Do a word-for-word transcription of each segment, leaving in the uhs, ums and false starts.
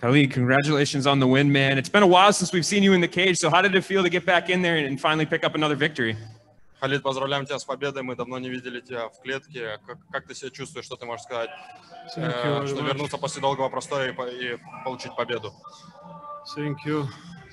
Khalid, congratulations on the win, man. It's been a while since we've seen you in the cage, so how did it feel to get back in there and finally pick up another victory? Khalid, поздравляем тебя с победой. Мы давно не видели тебя в клетке. Как, как ты себя чувствуешь, что ты можешь сказать, э, что вернуться после долгого простоя и, и получить победу? Thank you.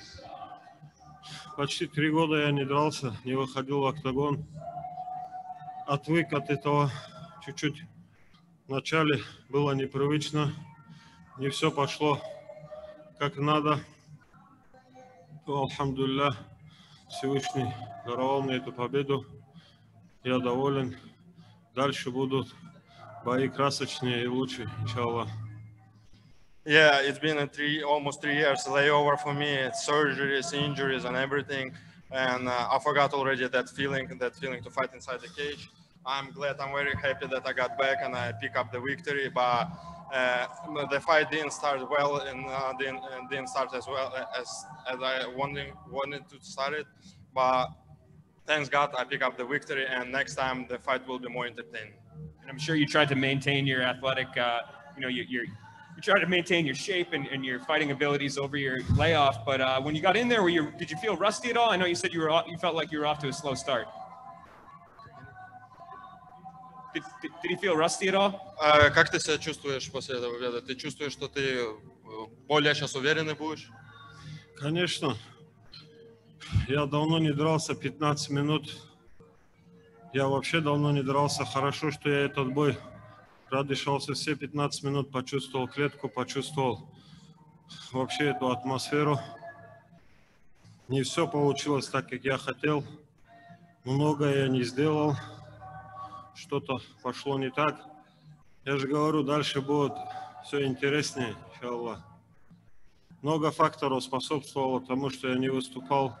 Почти три года я не дрался, не выходил в октагон. Отвык от этого чуть-чуть. Вначале было непривычно, не все пошло как надо. Алхамдулилля, Всевышний даровал мне эту победу. Я доволен. Дальше будут бои красочнее и лучше, иншаллах. Yeah, it's been a three, almost three years layover for me, surgeries, injuries, and everything. And uh, I forgot already that feeling, that feeling to fight inside the cage. I'm glad, I'm very happy that I got back and I pick up the victory. But uh, the fight didn't start well and uh, didn't, and didn't start as well as as I wanted wanted to start it. But thanks God, I pick up the victory, and next time the fight will be more entertaining. And I'm sure you tried to maintain your athletic, uh, you know, your, your you tried to maintain your shape and, and your fighting abilities over your layoff. But uh, when you got in there, were you, did you feel rusty at all? I know you said you were you felt like you were off to a slow start. Did, did, did you feel rusty at all? Uh, как ты себя чувствуешь после этого победы? Ты чувствуешь, что ты более сейчас уверенный будешь? Конечно. Я давно не дрался, пятнадцать минут. Я вообще давно не дрался. Хорошо, что я этот бой продышался все пятнадцать минут, почувствовал клетку, почувствовал вообще эту атмосферу. Не все получилось так, как я хотел. Многое я не сделал. Что-то пошло не так. Я же говорю, дальше будет все интереснее, иншаллах. Много факторов способствовало тому, что я не выступал.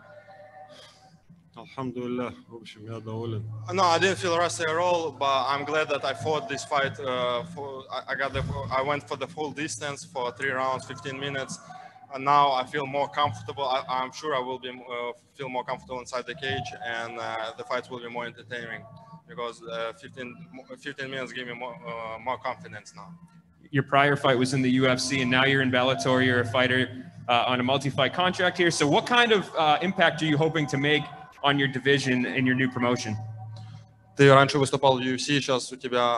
Alhamdulillah, в общем, я доволен. No, I didn't feel rusty at all, but I'm glad that I fought this fight. Uh, for, I, I got the, I went for the full distance for three rounds, fifteen minutes, and now I feel more comfortable. I, I'm sure I will be uh, feel more comfortable inside the cage, and uh, the fights will be more entertaining because uh, fifteen, fifteen minutes give me more, uh, more confidence now. Your prior fight was in the U F C, and now you're in Bellator. You're a fighter uh, on a multi-fight contract here. So, what kind of uh, impact are you hoping to make on your division in your new promotion? Ты раньше выступал в ю эф си, сейчас у тебя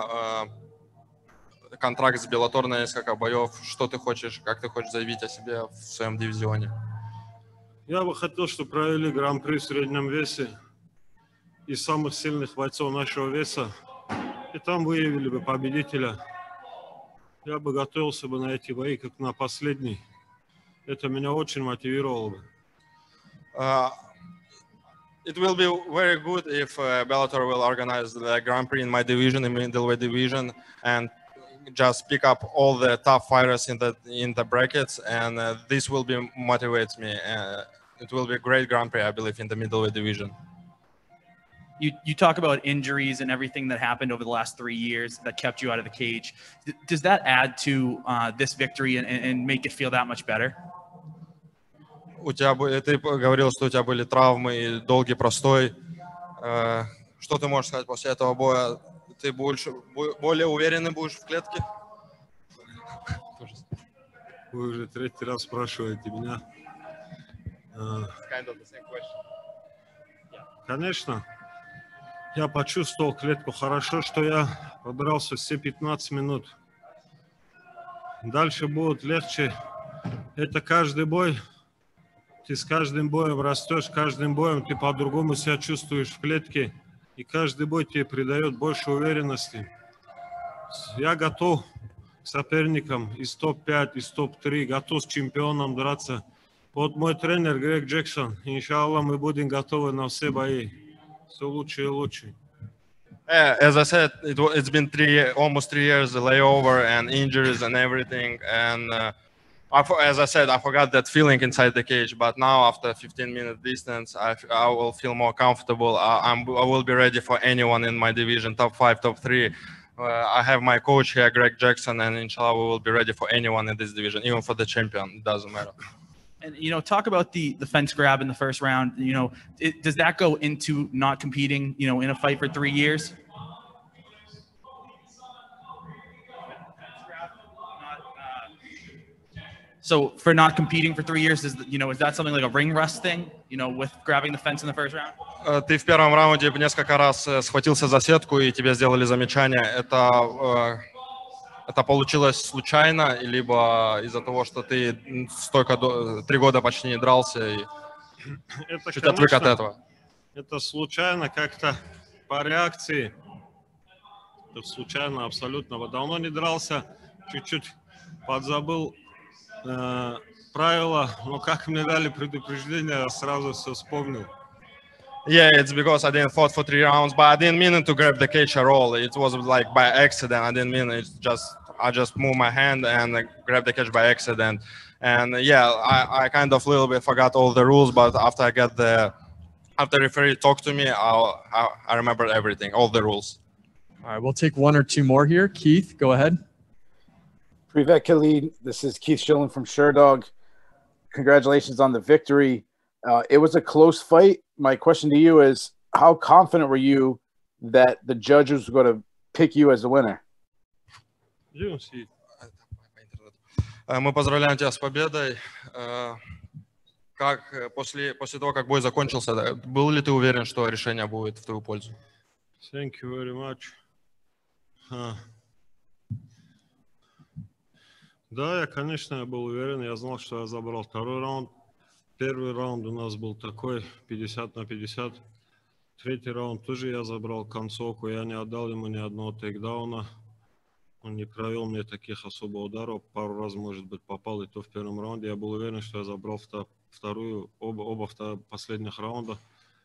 э, контракт с Bellator на несколько боев. Что ты хочешь, как ты хочешь заявить о себе в своем дивизионе? Я бы хотел, чтобы провели гран-при в среднем весе и самых сильных бойцов нашего веса, и там выявили бы победителя. Я бы готовился бы на эти бои, как на последний. Это меня очень мотивировало бы. Uh, It will be very good if uh, Bellator will organize the Grand Prix in my division, in middleweight division, and just pick up all the top fighters in the in the brackets, and uh, this will be motivates me. Uh, it will be a great Grand Prix, I believe, in the middleweight division. You you talk about injuries and everything that happened over the last three years that kept you out of the cage. Does that add to uh, this victory and, and make it feel that much better? У тебя, ты говорил, что у тебя были травмы и долгий простой. Что ты можешь сказать после этого боя? Ты больше, более уверенный будешь в клетке? Вы уже третий раз спрашиваете меня. Kind of the same question. Конечно. Я почувствовал клетку хорошо, что я подрался все пятнадцать минут. Дальше будет легче. Это каждый бой. Ты с каждым боем растешь, каждым боем ты по-другому себя чувствуешь в клетке, и каждый бой тебе придает больше уверенности. Я готов к соперникам из топ пять, из топ три, готов с чемпионом драться. Вот мой тренер Грег Джексон, иншаллах, мы будем готовы на все бои. Все лучше и лучше. Yeah, as I said, it, it's been three, almost three years of layover and injuries and everything, and uh, I, as I said, I forgot that feeling inside the cage, but now after fifteen minute distance, I, I will feel more comfortable. I, I'm, I will be ready for anyone in my division, top five, top three. Uh, I have my coach here, Greg Jackson, and inshallah, we will be ready for anyone in this division, even for the champion. It doesn't matter. And, you know, talk about the, the fence grab in the first round. You know, it, does that go into not competing, you know, in a fight for three years? So for not competing for three years, is you know, is that something like a ring rust thing? You know, with grabbing the fence in the first round. Э, Ты в первом раунде несколько раз э, схватился за сетку и тебе сделали замечание. Это, э, это получилось случайно, либо из-за того, что ты м, столько до- три года почти не дрался и Это, чуть отвык от конечно, этого? это случайно как-то по реакции. Это случайно абсолютно. Вот давно не дрался, чуть-чуть подзабыл э, правила, но как мне дали предупреждение, я сразу все вспомнил. Yeah, it's because I didn't fought for three rounds, but I didn't mean to grab the cage at all. It was like by accident. I didn't mean it. Just I just moved my hand and uh, grabbed the cage by accident. And uh, yeah, I, I kind of little bit forgot all the rules, but after I got the after the referee talked to me, I'll, I I remembered everything, all the rules. All right, we'll take one or two more here. Keith, go ahead. Privet Khalid, this is Keith Schilling from Sherdog. Congratulations on the victory. Uh, it was a close fight. My question to you is, how confident were you that the judges were going to pick you as the winner? You see, Э, Мы поздравляем тебя с победой. Э, Как э, после после того, как бой закончился, да, был ли ты уверен, что решение будет в твою пользу? thank you very much. А. Да, я, конечно, я был уверен, я знал, что я забрал второй раунд. Первый раунд у нас был такой, пятьдесят на пятьдесят. Третий раунд тоже я забрал концовку, я не отдал ему ни одного тейкдауна. Он не провел мне таких особо ударов, пару раз, может быть, попал, и то в первом раунде. Я был уверен, что я забрал вто- вторую, оба, оба вто- последних раунда.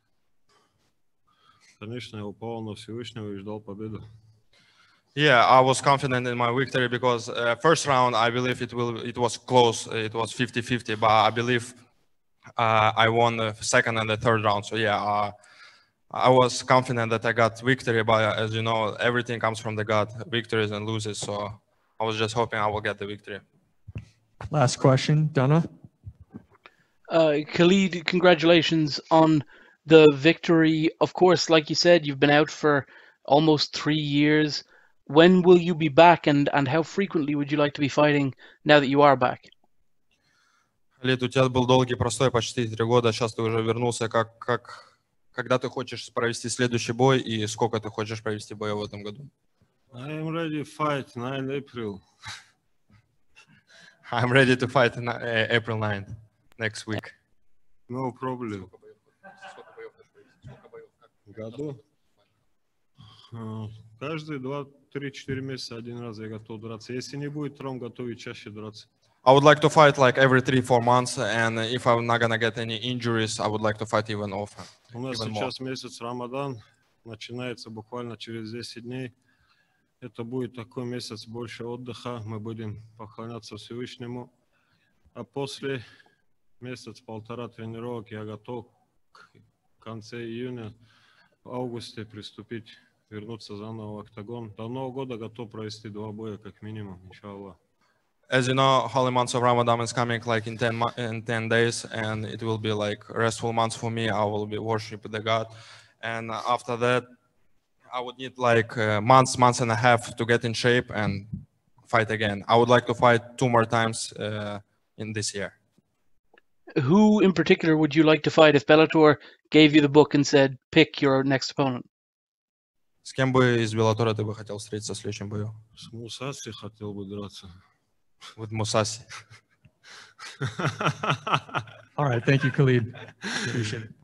Конечно, я упал на Всевышнего и ждал победу. Yeah, I was confident in my victory because uh, first round I believe it will it was close, it was fifty fifty, but I believe uh, I won the second and the third round. So yeah, uh, I was confident that I got victory, but uh, as you know, everything comes from the God, victories and loses. So I was just hoping I will get the victory. Last question, Donna. Uh, Khalid, congratulations on the victory. Of course, like you said, you've been out for almost three years. When will you be back, and, and how frequently would you like to be fighting now that you are back? Лид, у тебя был долгий простой, почти три года, сейчас ты уже вернулся. Как, как, когда ты хочешь провести следующий бой и сколько ты хочешь провести боя в этом году? I am ready to fight nine April. I'm ready to fight on uh, April ninth, next week. No problem. В году? А, Каждые два, три, четыре месяца один раз я готов драться. Если не будет травм, готовы чаще драться. I would like to fight like every three, four months, and if I'm not gonna get any injuries, I would like to fight even often. У нас Even more. сейчас месяц Рамадан, начинается буквально через десять дней. Это будет такой месяц больше отдыха, мы будем поклоняться Всевышнему. А после месяц-полтора тренировок я готов к конце июня, в августе приступить, вернуться заново в октагон. До Нового года готов провести два боя как минимум, иншаллах. As you know, holy months of Ramadan is coming like in ten mo- in ten days, and it will be like restful months for me. I will be worshiping the God, and after that, I would need like uh, months, months and a half to get in shape and fight again. I would like to fight two more times uh, in this year. Who in particular would you like to fight if Bellator gave you the book and said, pick your next opponent? С кем бы из Беллатора ты бы хотел встретиться в следующем бою? С Мусаси хотел бы драться. With Musashi. All right, thank you, Khalid. Appreciate it.